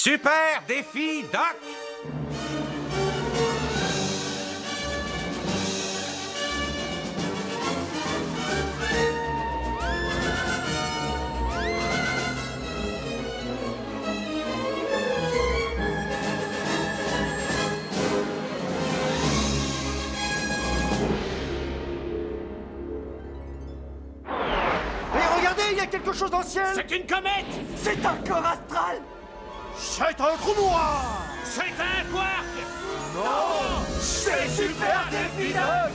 Super défi Doc! Il y a quelque chose dans le ciel! C'est une comète! C'est un corps astral! C'est un trou noir! C'est un quark! Non! C'est Super Défi Doc!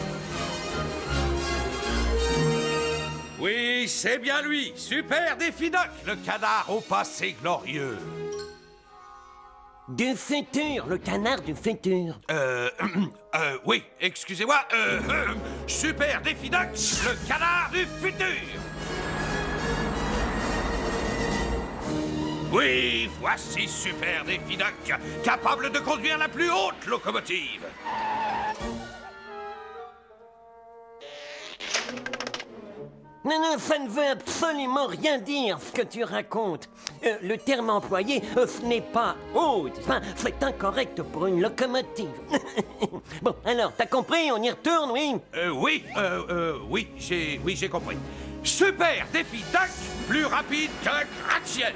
Oui, c'est bien lui! Super défi Doc, le canard au passé glorieux! Du futur, le canard du futur. Oui, excusez-moi, Super défi Doc, le canard du futur! Oui, voici Super Défi Doc, capable de conduire la plus haute locomotive. Non, non, ça ne veut absolument rien dire, ce que tu racontes. Le terme employé, ce n'est pas haute. Enfin, c'est incorrect pour une locomotive. Bon, alors, t'as compris? On y retourne, oui? Oui, j'ai compris. Super Défi Doc, plus rapide qu'un gratte-ciel.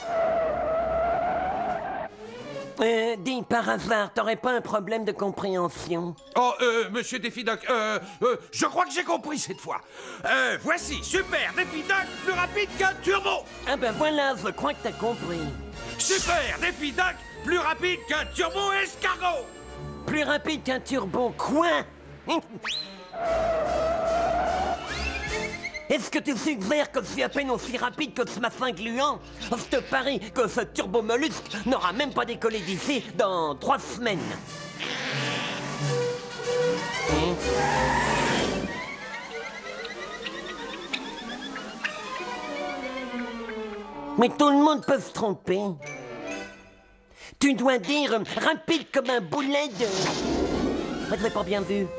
Dis, par hasard, t'aurais pas un problème de compréhension? Oh, monsieur Défi Doc, je crois que j'ai compris cette fois. Voici Super Défi Doc, plus rapide qu'un turbo. Ah ben voilà, je crois que t'as compris. Super Défi Doc, plus rapide qu'un turbo escargot. Plus rapide qu'un turbo, quoi? Est-ce que tu suggères que je suis à peine aussi rapide que ce matin gluant? Je te parie que ce turbo-mollusque n'aura même pas décollé d'ici dans 3 semaines. Mais tout le monde peut se tromper. Tu dois dire rapide comme un boulet de... Je l'ai pas bien vu.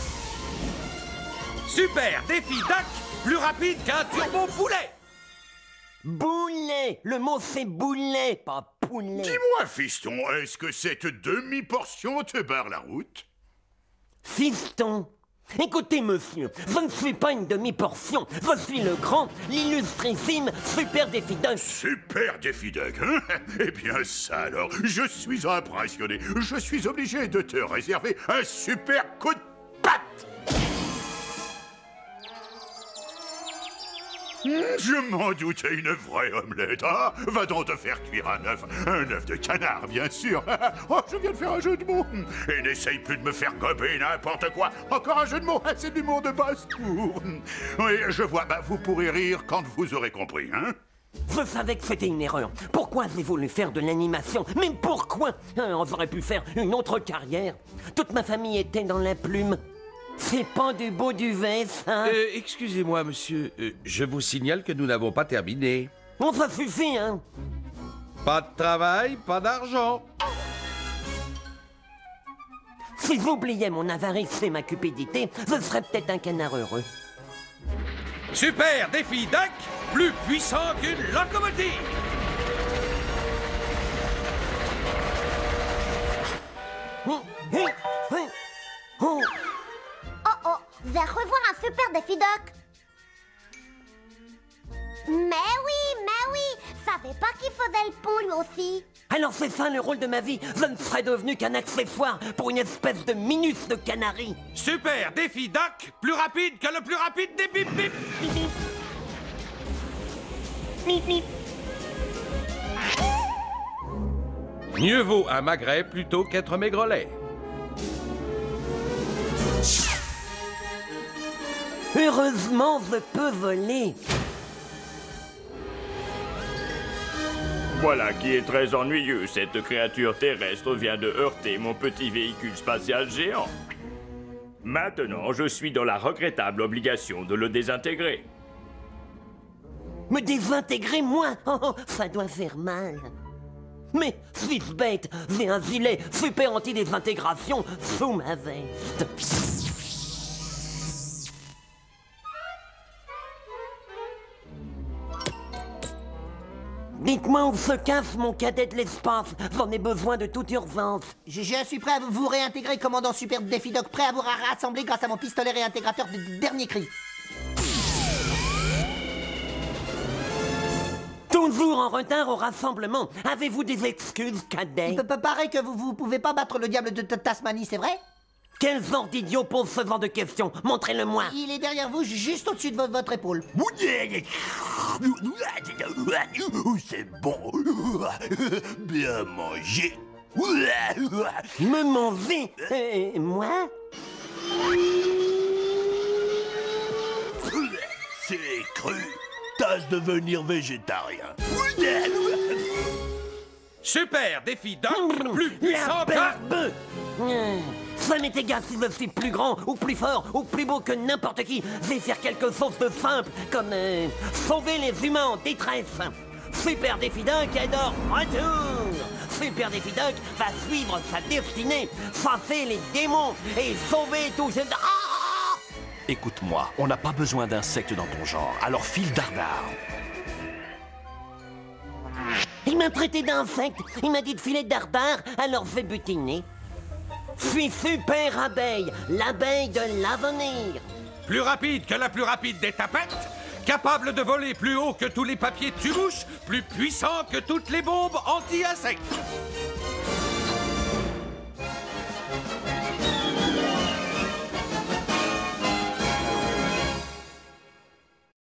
Super Défi Doc, plus rapide qu'un turbo poulet. Boulet! Le mot c'est boulet, pas poulet. Dis-moi, fiston, est-ce que cette demi-portion te barre la route? Fiston! Écoutez, monsieur, je ne suis pas une demi-portion. Je suis le grand, l'illustrissime Super Défi Doc. Super Défi Doc, hein? Eh bien ça alors, je suis impressionné. Je suis obligé de te réserver un super coup de patte. Je m'en doutais, une vraie omelette, hein? Va donc te faire cuire un œuf de canard, bien sûr. Oh, je viens de faire un jeu de mots. Et n'essaye plus de me faire gober n'importe quoi. Encore un jeu de mots, c'est de l'humour de basse-cour. Oui, je vois, vous pourrez rire quand vous aurez compris, hein? Je savais que c'était une erreur. Pourquoi j'ai voulu faire de l'animation? Mais pourquoi? On aurait pu faire une autre carrière. Toute ma famille était dans la plume. C'est pas du beau duvet, ça? Excusez-moi, monsieur, je vous signale que nous n'avons pas terminé. Bon, ça suffit, hein? Pas de travail, pas d'argent. Si j'oubliais mon avarice et ma cupidité, je serais peut-être un canard heureux. Super Défi Doc, plus puissant qu'une locomotive. Oh. Oh, va revoir un Super Défi Doc. Mais oui, savais pas qu'il faisait le pont lui aussi. Alors c'est ça le rôle de ma vie. Je ne serais devenu qu'un accessoire pour une espèce de minus de canari. Super Défi Doc, plus rapide que le plus rapide des bip bip. Bip, bip. Bip, bip. Mieux vaut un magret plutôt qu'être maigrelet. Heureusement, je peux voler. Voilà qui est très ennuyeux. Cette créature terrestre vient de heurter mon petit véhicule spatial géant. Maintenant, je suis dans la regrettable obligation de le désintégrer. Me désintégrer, moi? Oh, ça doit faire mal. Mais, fils bête, j'ai un gilet super anti-désintégration sous ma veste. Dites-moi où se cache mon cadet de l'espace. J'en ai besoin de toute urgence. Je suis prêt à vous réintégrer, commandant Super Défi Doc, prêt à vous rassembler grâce à mon pistolet réintégrateur de dernier cri. Toujours en retard au rassemblement. Avez-vous des excuses, cadet? Paraît que vous pouvez pas battre le diable de Tasmanie, c'est vrai? Quel genre d'idiot pose ce genre de questions? Montrez-le-moi. Il est derrière vous, juste au-dessus de votre épaule. C'est bon. Bien mangé. Me manger? Moi? C'est cru. Tâche de devenir végétarien. Super Défi Doc, plus La puissant que... barbe! Ça m'est égal si je suis plus grand, ou plus fort, ou plus beau que n'importe qui. Je vais faire quelque chose de simple, comme sauver les humains en détresse. Super Défi Doc est de retour. Super Défi Doc va suivre sa destinée, chasser les démons et sauver tous ces... Ah! Écoute-moi, on n'a pas besoin d'insectes dans ton genre, alors file dardard. Il m'a traité d'insecte, il m'a dit de filer dardard, alors je vais butiner. Je suis Super Abeille, l'abeille de l'avenir. Plus rapide que la plus rapide des tapettes, capable de voler plus haut que tous les papiers tubouches, plus puissant que toutes les bombes anti-insectes.